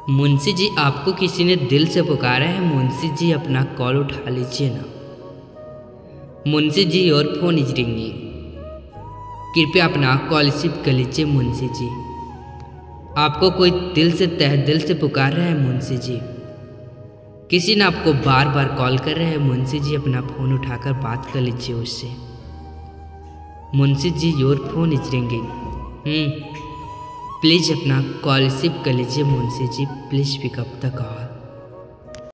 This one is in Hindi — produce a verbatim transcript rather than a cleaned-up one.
मुंशी जी, आपको किसी ने दिल से पुकारा है। मुंशी जी, अपना कॉल उठा लीजिए ना। Munshi ji, your phone is ringing. कृपया अपना कॉल रिसीव कर लीजिए। मुंशी जी, आपको कोई दिल से तह दिल से पुकार रहा है। मुंशी जी, किसी ने आपको बार बार कॉल कर रहा है। मुंशी जी, अपना फ़ोन उठाकर बात कर लीजिए उससे। Munshi ji, your phone is ringing. Hmm please अपना कॉल रिसीव कर लीजिए। Munshi ji, please pick up the call.